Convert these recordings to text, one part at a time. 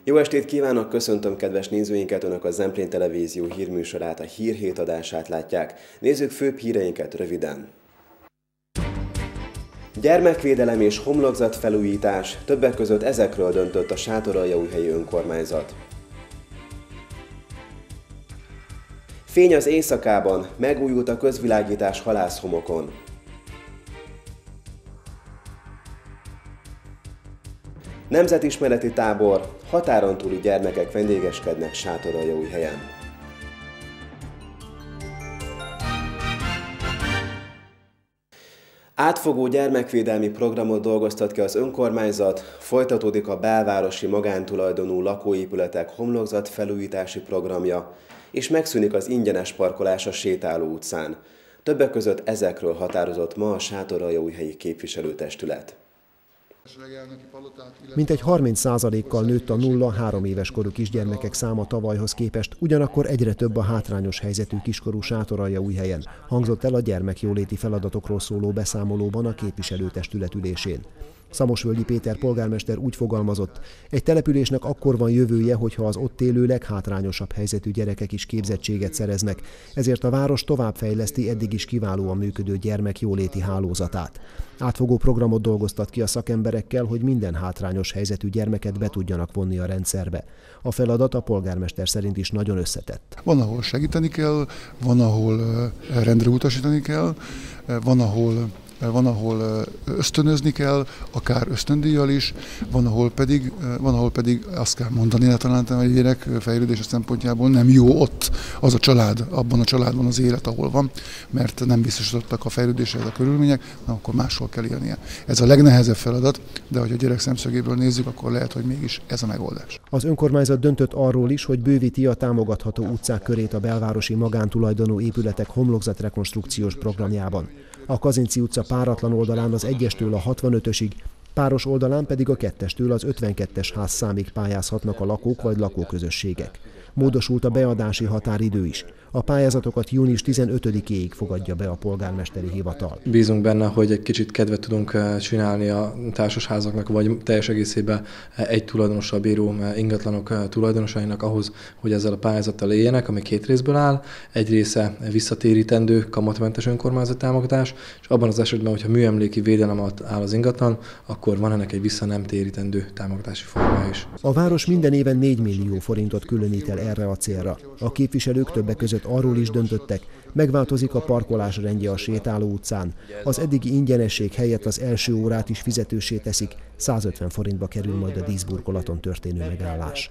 Jó estét kívánok, köszöntöm kedves nézőinket, Önök a Zemplén Televízió hírműsorát, a Hírhét adását látják. Nézzük főbb híreinket röviden. Gyermekvédelem és homlokzatfelújítás, többek között ezekről döntött a Sátoraljaújhelyi önkormányzat. Fény az éjszakában, megújult a közvilágítás Halászhomokon. Nemzetismereti tábor, határon túli gyermekek vendégeskednek Sátoraljaújhelyen. Átfogó gyermekvédelmi programot dolgoztat ki az önkormányzat, folytatódik a belvárosi magántulajdonú lakóépületek homlokzatfelújítási programja, és megszűnik az ingyenes parkolás a Sétáló utcán. Többek között ezekről határozott ma a Sátoraljaújhelyi képviselőtestület. Mintegy 30%-kal nőtt a 0-3 éves korú kisgyermekek száma tavalyhoz képest, ugyanakkor egyre több a hátrányos helyzetű kiskorú Sátoraljaújhelyen, hangzott el a gyermekjóléti feladatokról szóló beszámolóban a képviselőtestület ülésén. Szamosvölgyi Péter polgármester úgy fogalmazott, egy településnek akkor van jövője, hogyha az ott élő leghátrányosabb helyzetű gyerekek is képzettséget szereznek, ezért a város továbbfejleszti eddig is kiválóan működő gyermekjóléti hálózatát. Átfogó programot dolgoztat ki a szakemberekkel, hogy minden hátrányos helyzetű gyermeket be tudjanak vonni a rendszerbe. A feladat a polgármester szerint is nagyon összetett. Van, ahol segíteni kell, van, ahol rendre utasítani kell, van, ahol ösztönözni kell, akár ösztöndíjjal is, van, ahol pedig azt kell mondani, talán egy gyerek fejlődése szempontjából nem jó ott az a család, abban a családban az élet, ahol van, mert nem biztosítottak a fejlődéshez a körülmények, akkor máshol kell élnie. Ez a legnehezebb feladat, de hogy a gyerek szemszögéből nézzük, akkor lehet, hogy mégis ez a megoldás. Az önkormányzat döntött arról is, hogy bővíti a támogatható utcák körét a belvárosi magántulajdonú épületek homlokzatrekonstrukciós programjában. A Kazinczy utca páratlan oldalán az 1-estől a 65-ösig, páros oldalán pedig a 2-estől az 52-es házszámig pályázhatnak a lakók vagy lakóközösségek. Módosult a beadási határidő is. A pályázatokat június 15-éig fogadja be a polgármesteri hivatal. Bízunk benne, hogy egy kicsit kedvet tudunk csinálni a társasházaknak, vagy teljes egészében egy tulajdonossal bíró ingatlanok tulajdonosainak ahhoz, hogy ezzel a pályázattal éljenek, ami 2 részből áll. Egy része visszatérítendő kamatmentes önkormányzati támogatás, és abban az esetben, hogyha műemléki védelem alatt áll az ingatlan, akkor van ennek egy vissza nem térítendő támogatási formája is. A város minden éven 4 millió forintot különít el erre a célra. A képviselők többek között arról is döntöttek, megváltozik a parkolás rendje a Sétáló utcán. Az eddigi ingyenesség helyett az első órát is fizetőssé teszik, 150 forintba kerül majd a díszburkolaton történő megállás.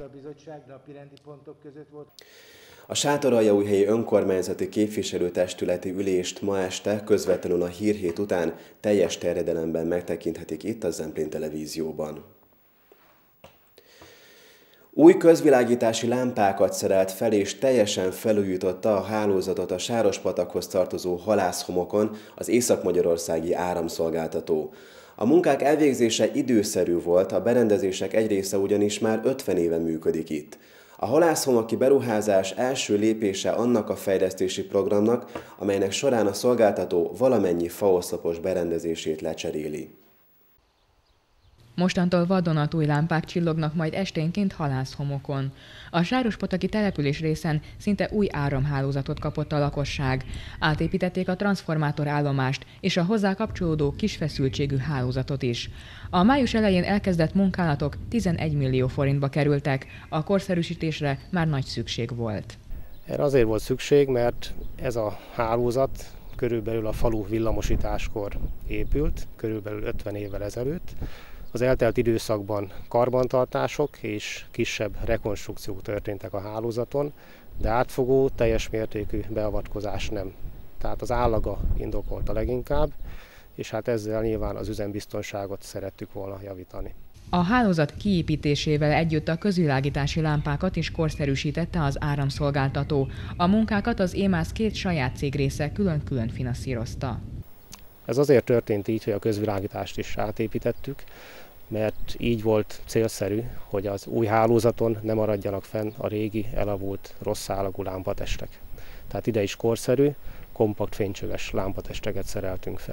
A Sátoraljaújhelyi önkormányzati képviselőtestületi ülést ma este közvetlenül a Hírhét után teljes terjedelemben megtekinthetik itt a Zemplén Televízióban. Új közvilágítási lámpákat szerelt fel és teljesen felújította a hálózatot a Sárospatakhoz tartozó Halászhomokon az észak-magyarországi áramszolgáltató. A munkák elvégzése időszerű volt, a berendezések egy része ugyanis már 50 éve működik itt. A halászhomoki beruházás első lépése annak a fejlesztési programnak, amelynek során a szolgáltató valamennyi faoszlopos berendezését lecseréli. Mostantól vadonatúj lámpák csillognak majd esténként halászhomokon. A sárospataki település részen szinte új áramhálózatot kapott a lakosság. Átépítették a transformátorállomást és a hozzá kapcsolódó kisfeszültségű hálózatot is. A május elején elkezdett munkálatok 11 millió forintba kerültek, a korszerűsítésre már nagy szükség volt. Erre azért volt szükség, mert ez a hálózat körülbelül a falu villamosításkor épült, körülbelül 50 évvel ezelőtt. Az eltelt időszakban karbantartások és kisebb rekonstrukciók történtek a hálózaton, de átfogó, teljes mértékű beavatkozás nem. Tehát az állaga indokolta leginkább, és hát ezzel nyilván az üzembiztonságot szerettük volna javítani. A hálózat kiépítésével együtt a közvilágítási lámpákat is korszerűsítette az áramszolgáltató. A munkákat az EMAS 2 saját cégrésze külön-külön finanszírozta. Ez azért történt így, hogy a közvilágítást is átépítettük, mert így volt célszerű, hogy az új hálózaton ne maradjanak fenn a régi, elavult, rossz állagú lámpatestek. Tehát ide is korszerű, kompakt fénycsöves lámpatesteket szereltünk fel.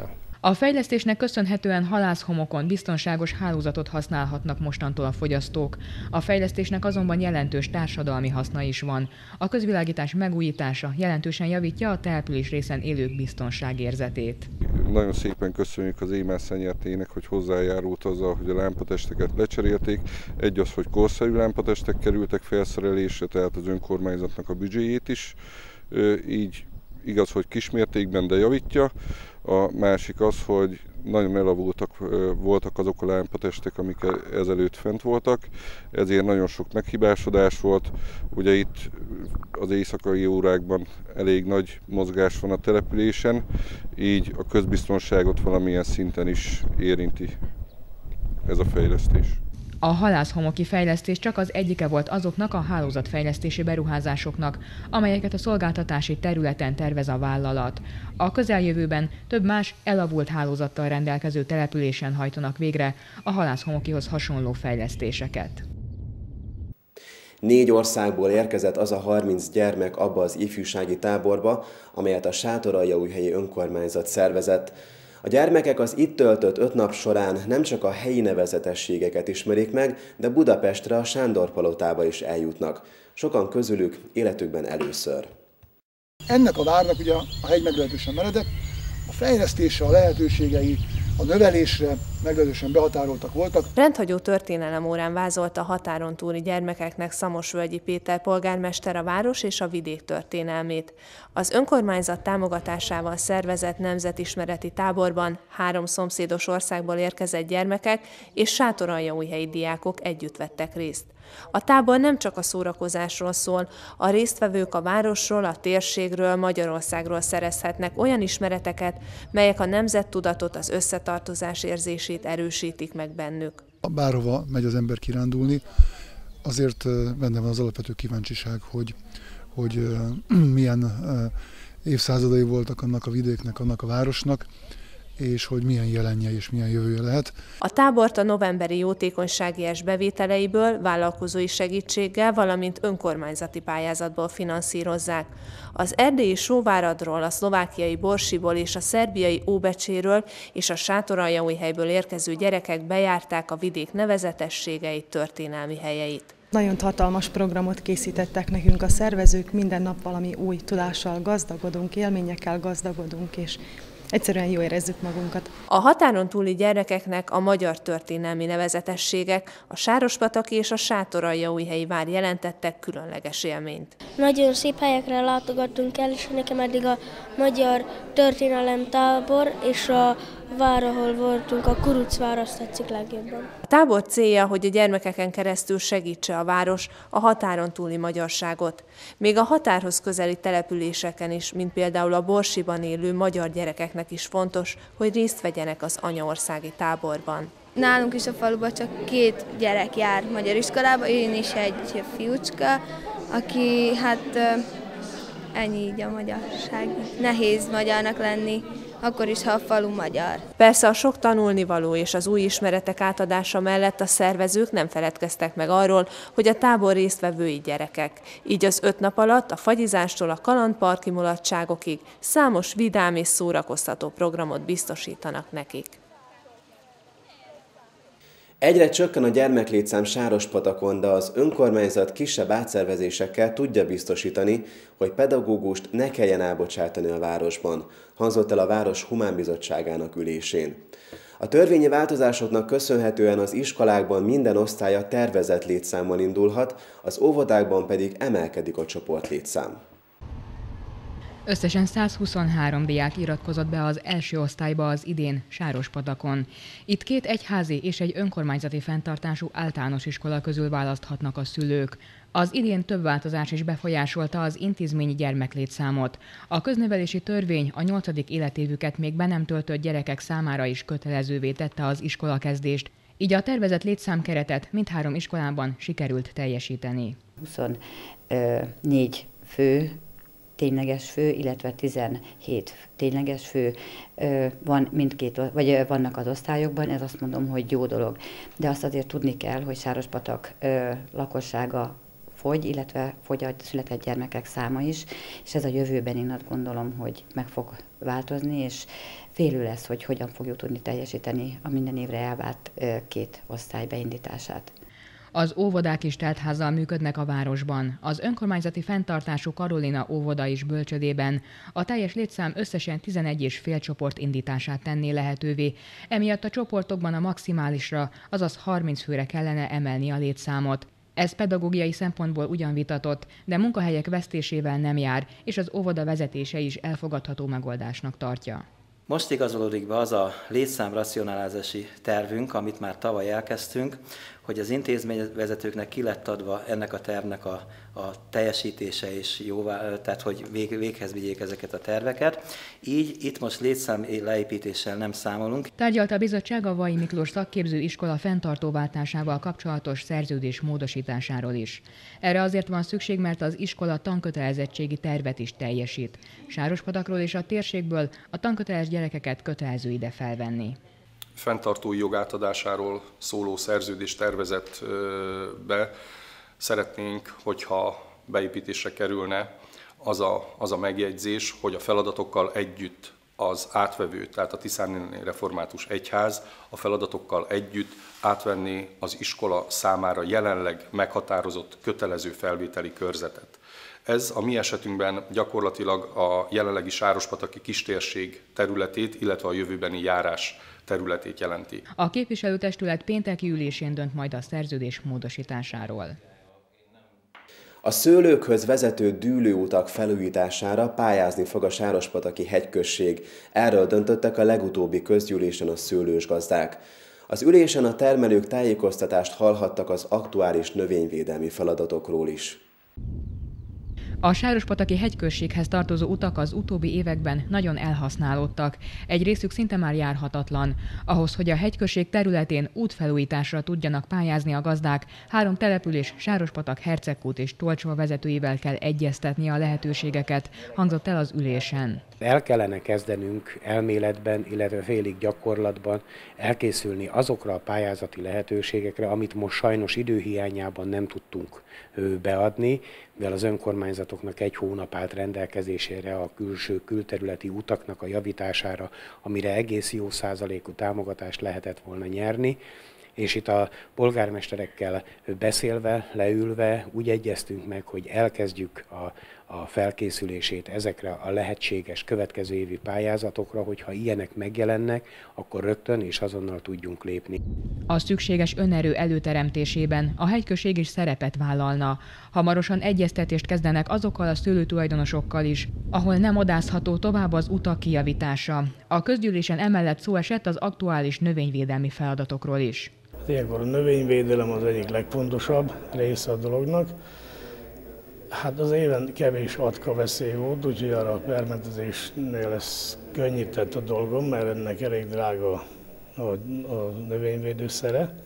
A fejlesztésnek köszönhetően halászhomokon biztonságos hálózatot használhatnak mostantól a fogyasztók. A fejlesztésnek azonban jelentős társadalmi haszna is van. A közvilágítás megújítása jelentősen javítja a település részen élők biztonságérzetét. Nagyon szépen köszönjük az Émel Szenyertének, hogy hozzájárult azzal, hogy a lámpatesteket lecserélték. Egy az, hogy korszerű lámpatestek kerültek felszerelésre, tehát az önkormányzatnak a büdzséjét is. Így igaz, hogy kismértékben, de javítja. A másik az, hogy nagyon elavultak voltak azok a lámpatestek, amik ezelőtt fent voltak, ezért nagyon sok meghibásodás volt. Ugye itt az éjszakai órákban elég nagy mozgás van a településen, így a közbiztonságot valamilyen szinten is érinti ez a fejlesztés. A halászhomoki fejlesztés csak az egyike volt azoknak a hálózatfejlesztési beruházásoknak, amelyeket a szolgáltatási területen tervez a vállalat. A közeljövőben több más elavult hálózattal rendelkező településen hajtanak végre a halászhomokihoz hasonló fejlesztéseket. 4 országból érkezett az a 30 gyermek abba az ifjúsági táborba, amelyet a Sátoraljaújhelyi önkormányzat szervezett. A gyermekek az itt töltött 5 nap során nem csak a helyi nevezetességeket ismerik meg, de Budapestre, a Sándor-palotába is eljutnak. Sokan közülük életükben először. Ennek a várnak ugye a hegy meglehetősen meredek, a fejlesztése, a lehetőségei, a növelésre meglehetősen behatároltak voltak. Rendhagyó történelemórán vázolta a határon túli gyermekeknek Szamosvölgyi Péter polgármester a város és a vidék történelmét. Az önkormányzat támogatásával szervezett nemzetismereti táborban 3 szomszédos országból érkezett gyermekek és sátoraljaújhelyi diákok együtt vettek részt. A tábor nem csak a szórakozásról szól, a résztvevők a városról, a térségről, Magyarországról szerezhetnek olyan ismereteket, melyek a nemzettudatot, az összetartozás érzését erősítik meg bennük. Bárhova megy az ember kirándulni, azért benne van az alapvető kíváncsiság, hogy milyen évszázadai voltak annak a vidéknek, annak a városnak, és hogy milyen jelenje és milyen jövője lehet. A tábort a novemberi jótékonysági es bevételeiből, vállalkozói segítséggel, valamint önkormányzati pályázatból finanszírozzák. Az erdélyi Sóváradról, a szlovákiai Borsiból és a szerbiai Óbecséről és a Sátoraljaújhelyből érkező gyerekek bejárták a vidék nevezetességeit, történelmi helyeit. Nagyon hatalmas programot készítettek nekünk a szervezők, minden nap valami új tudással gazdagodunk, élményekkel gazdagodunk, és egyszerűen jól érezzük magunkat. A határon túli gyerekeknek a magyar történelmi nevezetességek, a Sárospataki és a Sátoraljaújhelyi vár jelentettek különleges élményt. Nagyon szép helyekre látogattunk el, és nekem eddig a magyar történelemtábor és a vár, ahol voltunk, a Kuruczvár, azt tetszik legjobban. A tábor célja, hogy a gyermekeken keresztül segítse a város a határon túli magyarságot. Még a határhoz közeli településeken is, mint például a Borsiban élő magyar gyerekeknek is fontos, hogy részt vegyenek az anyaországi táborban. Nálunk is a faluban csak 2 gyerek jár magyar iskolába, én is egy fiúcska, aki ennyi így a magyarság. Nehéz magyarnak lenni, akkor is, ha a falu magyar. Persze a sok tanulnivaló és az új ismeretek átadása mellett a szervezők nem feledkeztek meg arról, hogy a tábor résztvevői gyerekek. Így az 5 nap alatt a fagyizástól a kalandparki mulatságokig számos vidám és szórakoztató programot biztosítanak nekik. Egyre csökken a gyermeklétszám Sárospatakon, de az önkormányzat kisebb átszervezésekkel tudja biztosítani, hogy pedagógust ne kelljen elbocsátani a városban, hangzott el a város humánbizottságának ülésén. A törvényi változásoknak köszönhetően az iskolákban minden osztálya tervezett létszámmal indulhat, az óvodákban pedig emelkedik a csoportlétszám. Összesen 123 diák iratkozott be az első osztályba az idén Sárospatakon. Itt 2 egyházi és egy önkormányzati fenntartású általános iskola közül választhatnak a szülők. Az idén több változás is befolyásolta az intézményi gyermeklétszámot. A köznevelési törvény a 8. életévüket még be nem töltött gyerekek számára is kötelezővé tette az iskolakezdést. Így a tervezett létszámkeretet mindhárom iskolában sikerült teljesíteni. 24 fő, tényleges fő, illetve 17 tényleges fő van vannak az osztályokban, ez azt mondom, hogy jó dolog. De azt azért tudni kell, hogy Sárospatak lakossága fogy, illetve fogy a született gyermekek száma is, és ez a jövőben én azt gondolom, hogy meg fog változni, és félő lesz, hogy hogyan fogjuk tudni teljesíteni a minden évre elvárt 2 osztály beindítását. Az óvodák is teltházzal működnek a városban. Az önkormányzati fenntartású Karolina óvoda is bölcsödében a teljes létszám összesen 11,5 csoport indítását tenné lehetővé. Emiatt a csoportokban a maximálisra, azaz 30 főre kellene emelni a létszámot. Ez pedagógiai szempontból ugyan vitatott, de munkahelyek vesztésével nem jár, és az óvoda vezetése is elfogadható megoldásnak tartja. Most igazolódik be az a létszámracionalizási tervünk, amit már tavaly elkezdtünk, hogy az intézményvezetőknek ki lett adva ennek a tervnek a teljesítése és tehát hogy véghez vigyék ezeket a terveket. Így itt most létszám leépítéssel nem számolunk. Tárgyalt a bizottság a Vai Miklós szakképző iskola fenntartóváltásával kapcsolatos szerződés módosításáról is. Erre azért van szükség, mert az iskola tankötelezettségi tervet is teljesít. Sárospatakról és a térségből a tanköteles gyerekeket kötelező ide felvenni. Fenntartói jogátadásáról szóló szerződés tervezetbe szeretnénk, hogyha beépítésre kerülne az a megjegyzés, hogy a feladatokkal együtt az átvevő, tehát a Tiszáni Református Egyház a feladatokkal együtt átvenni az iskola számára jelenleg meghatározott kötelező felvételi körzetet. Ez a mi esetünkben gyakorlatilag a jelenlegi sárospataki kistérség területét, illetve a jövőbeni járás területét jelenti. A képviselőtestület pénteki ülésén dönt majd a szerződés módosításáról. A szőlőkhöz vezető dűlőutak felújítására pályázni fog a Sárospataki hegyközség. Erről döntöttek a legutóbbi közgyűlésen a szőlősgazdák. Az ülésen a termelők tájékoztatást hallhattak az aktuális növényvédelmi feladatokról is. A Sárospataki hegyközséghez tartozó utak az utóbbi években nagyon elhasználódtak, egy részük szinte már járhatatlan. Ahhoz, hogy a hegyközség területén útfelújításra tudjanak pályázni a gazdák, 3 település, Sárospatak, Hercegkút és Tolcsva vezetőivel kell egyeztetni a lehetőségeket, hangzott el az ülésen. El kellene kezdenünk elméletben, illetve félig gyakorlatban elkészülni azokra a pályázati lehetőségekre, amit most sajnos időhiányában nem tudtunk beadni, mivel az önkormányzatoknak 1 hónap állt rendelkezésére a külterületi utaknak a javítására, amire egész jó százalékú támogatást lehetett volna nyerni. És itt a polgármesterekkel beszélve, leülve úgy egyeztünk meg, hogy elkezdjük a felkészülését ezekre a lehetséges következő évi pályázatokra, hogyha ilyenek megjelennek, akkor rögtön és azonnal tudjunk lépni. A szükséges önerő előteremtésében a hegyközség is szerepet vállalna. Hamarosan egyeztetést kezdenek azokkal a szőlőtulajdonosokkal is, ahol nem odázható tovább az utak kijavítása. A közgyűlésen emellett szó esett az aktuális növényvédelmi feladatokról is. Ilyenkor a növényvédelem az egyik legfontosabb része a dolognak. Hát az éven kevés atka veszély volt, úgyhogy arra a permetezésnél ez könnyített a dolgom, mert ennek elég drága a növényvédőszere.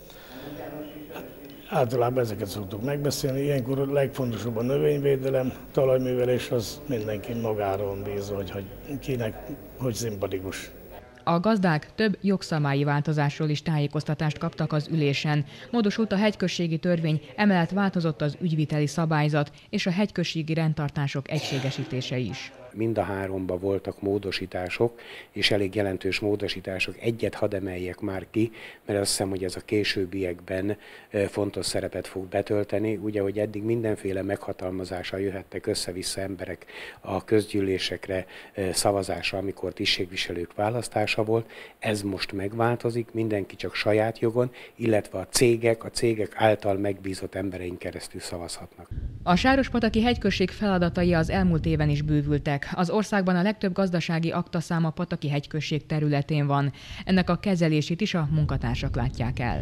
Általában ezeket szoktuk megbeszélni, ilyenkor a legfontosabb a növényvédelem, talajművelés az mindenki magáról bízva, hogy kinek hogy szimpatikus. A gazdák több jogszabályi változásról is tájékoztatást kaptak az ülésen. Módosult a hegyközségi törvény, emellett változott az ügyviteli szabályzat és a hegyközségi rendtartások egységesítése is. Mind a 3-ban voltak módosítások, és elég jelentős módosítások. Egyet hadd emeljek már ki, mert azt hiszem, hogy ez a későbbiekben fontos szerepet fog betölteni. Ugye, hogy eddig mindenféle meghatalmazással jöhettek össze-vissza emberek a közgyűlésekre szavazásra, amikor tisztségviselők választása volt. Ez most megváltozik, mindenki csak saját jogon, illetve a cégek által megbízott emberein keresztül szavazhatnak. A Sárospataki hegyközség feladatai az elmúlt éven is bővültek. Az országban a legtöbb gazdasági aktaszám a Pataki hegyközség területén van. Ennek a kezelését is a munkatársak látják el.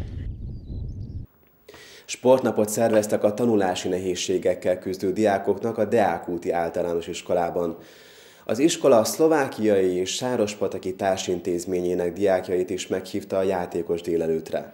Sportnapot szerveztek a tanulási nehézségekkel küzdő diákoknak a Deákúti általános iskolában. Az iskola szlovákiai és sárospataki társintézményének diákjait is meghívta a játékos délelőtre.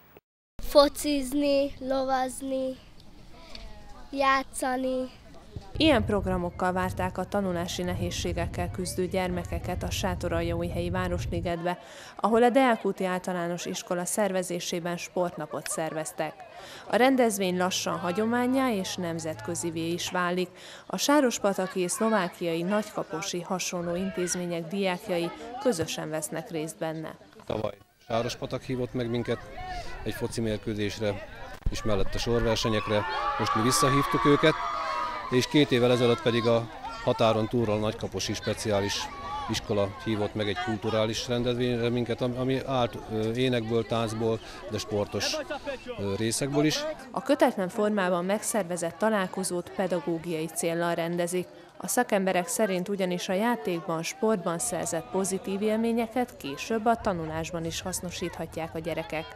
Focizni, lovazni, játszani. Ilyen programokkal várták a tanulási nehézségekkel küzdő gyermekeket a Sátoraljaújhelyi Városligetbe, ahol a Deák úti általános iskola szervezésében sportnapot szerveztek. A rendezvény lassan hagyománnyá és nemzetközivé is válik. A sárospataki és szlovákiai nagykaposi hasonló intézmények diákjai közösen vesznek részt benne. Tavaly Sárospatak hívott meg minket egy foci mérkőzésre, és mellett a sorversenyekre. Most mi visszahívtuk őket, és 2 évvel ezelőtt pedig a határon túlról a nagykaposi speciális iskola hívott meg egy kulturális rendezvényre minket, ami állt énekből, táncból, de sportos részekből is. A kötetlen formában megszervezett találkozót pedagógiai céllal rendezik. A szakemberek szerint ugyanis a játékban, sportban szerzett pozitív élményeket később a tanulásban is hasznosíthatják a gyerekek.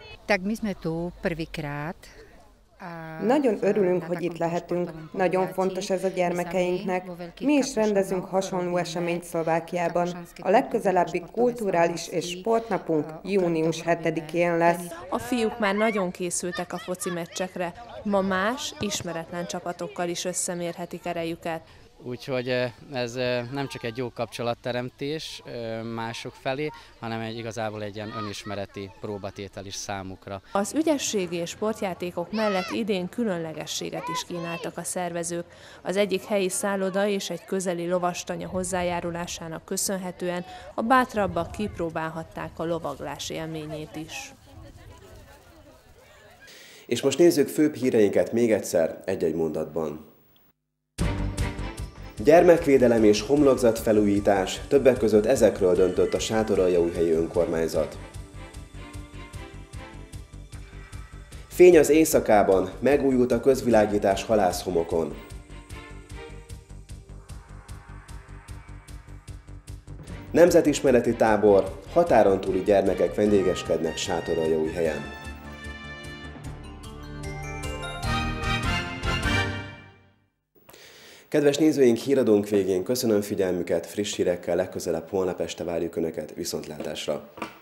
Nagyon örülünk, hogy itt lehetünk. Nagyon fontos ez a gyermekeinknek. Mi is rendezünk hasonló eseményt Szlovákiában. A legközelebbi kulturális és sportnapunk június 7-én lesz. A fiúk már nagyon készültek a foci meccsekre. Ma más, ismeretlen csapatokkal is összemérhetik erejüket. Úgyhogy ez nem csak egy jó kapcsolatteremtés mások felé, hanem igazából egy ilyen önismereti próbatétel is számukra. Az ügyességi és sportjátékok mellett idén különlegességet is kínáltak a szervezők. Az egyik helyi szálloda és egy közeli lovastanya hozzájárulásának köszönhetően a bátrabbak kipróbálhatták a lovaglás élményét is. És most nézzük főbb híreinket még egyszer egy-egy mondatban. Gyermekvédelem és homlokzatfelújítás, többek között ezekről döntött a Sátoraljaújhelyi önkormányzat. Fény az éjszakában, megújult a közvilágítás halászhomokon. Nemzetismereti tábor, határon túli gyermekek vendégeskednek Sátoraljaújhelyen. Kedves nézőink, híradónk végén köszönöm figyelmüket, friss hírekkel legközelebb holnap este várjuk Önöket, viszontlátásra!